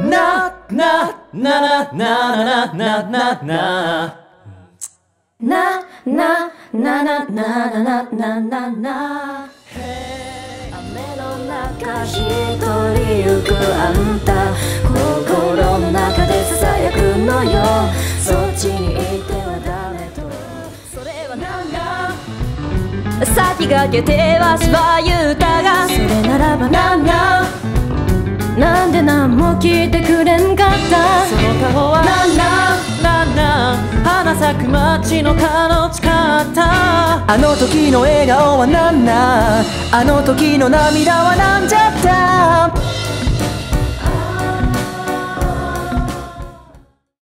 なななななななななな雨の中一人行くあんた、心の中で囁くのよ、そっちに行ってはダメと。それはなんだ、先駆けてはそういう歌が、それならばなんで何も聞いてくれんかった。 その顔は花咲く街のかの誓った。 あの時の笑顔はなんなん、あの時の涙はなんじゃった。